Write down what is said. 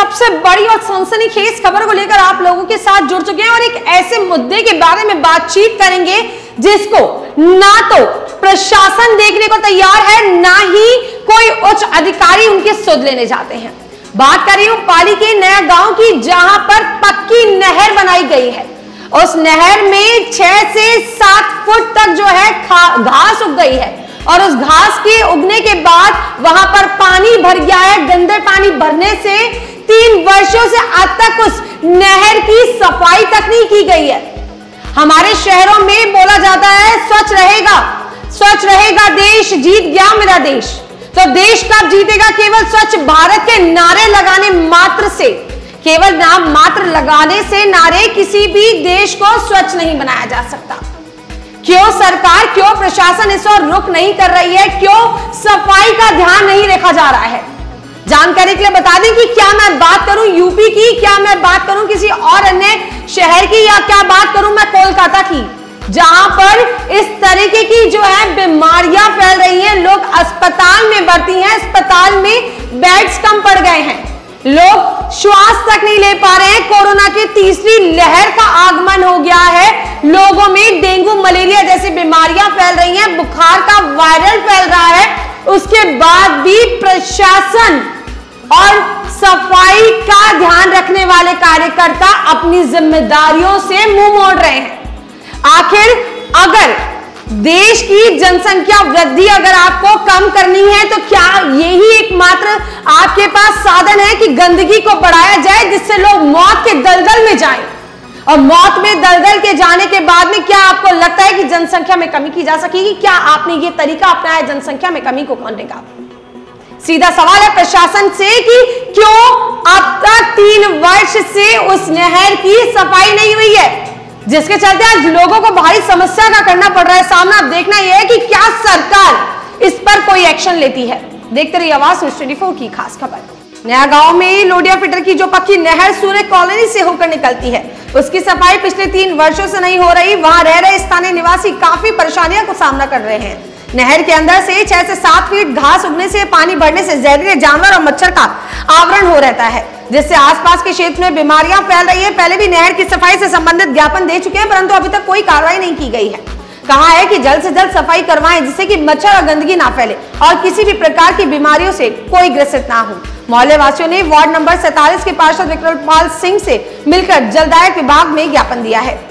सबसे बड़ी और सनसनीखेज खबर को लेकर आप लोगों के साथ जुड़ चुके हैं और एक ऐसे मुद्दे के बारे में बातचीत करेंगे जिसको ना तो प्रशासन देखने को तैयार है, ना ही कोई उच्च अधिकारी उनके सुध लेने जाते हैं। बात कर रही हूं पाली के नया गांव की, जहां पर पक्की नहर बनाई गई है। उस नहर में 6 से 7 फुट तक जो है घास उग गई है और उस घास के उगने के बाद वहां पर पानी भर गया है। गंदे पानी भरने से 3 वर्षों से आज तक उस नहर की सफाई तक नहीं की गई है। हमारे शहरों में बोला जाता है स्वच्छ रहेगा देश, जीत गया मेरा देश। तो देश कब जीतेगा? केवल स्वच्छ भारत के नारे लगाने मात्र से, केवल नाम मात्र लगाने से नारे किसी भी देश को स्वच्छ नहीं बनाया जा सकता। क्यों सरकार, क्यों प्रशासन इस ओर रुख नहीं कर रही है? क्यों सफाई का ध्यान नहीं रखा जा रहा है? जानकारी के लिए बता दें कि क्या मैं बात करूं यूपी की, क्या मैं बात करूं किसी और अन्य शहर की, या क्या बात करूं मैं कोलकाता की, जहां पर इस तरीके की जो है बीमारियां फैल रही हैं। लोग अस्पताल में भर्ती हैं, अस्पताल में बेड्स कम पड़ गए हैं, लोग श्वास तक नहीं ले पा रहे हैं। कोरोना की तीसरी लहर का आगमन हो गया है, लोगों में डेंगू मलेरिया जैसी बीमारियां फैल रही हैं, बुखार का वायरल फैल रहा है। उसके बाद भी प्रशासन और सफाई का ध्यान रखने वाले कार्यकर्ता अपनी जिम्मेदारियों से मुंह मोड़ रहे हैं। आखिर अगर देश की जनसंख्या वृद्धि अगर आपको कम करनी है तो क्या यही एकमात्र आपके पास साधन है कि गंदगी को बढ़ाया जाए, जिससे लोग मौत के दलदल में जाएं? और मौत में दलदल के जाने के बाद में क्या आपको लगता है कि जनसंख्या में कमी की जा सकेगी? क्या आपने ये तरीका अपनाया जनसंख्या में कमी को करने का? सीधा सवाल है प्रशासन से कि क्यों अब तक 3 वर्ष से उस नहर की सफाई नहीं हुई है, जिसके चलते आज लोगों को भारी समस्या का करना पड़ रहा है सामना। अब देखना यह है कि क्या सरकार इस पर कोई एक्शन लेती है। देखते रहिए आवाज न्यूज़ 24 की खास खबर। नया गांव में लोडिया फिटर की जो पक्की नहर सूर्य कॉलोनी से होकर निकलती है, उसकी सफाई पिछले 3 वर्षों से नहीं हो रही। वहां रह रहे स्थानीय निवासी काफी परेशानियों का सामना कर रहे हैं। नहर के अंदर से 6 से 7 फीट घास उगने से, पानी भरने से जहरीले जानवर और मच्छर का आवरण हो रहता है, जिससे आसपास के क्षेत्र में बीमारियां फैल रही है। पहले भी नहर की सफाई से संबंधित ज्ञापन दे चुके हैं, परंतु अभी तक कोई कार्रवाई नहीं की गई है। कहा है कि जल्द से जल्द सफाई करवाएं, जिससे कि मच्छर और गंदगी ना फैले और किसी भी प्रकार की बीमारियों से कोई ग्रसित ना हो। मोहल्ले वासियों ने वार्ड नंबर 47 के पार्षद विक्रमपाल सिंह से मिलकर जलदायक विभाग में ज्ञापन दिया है।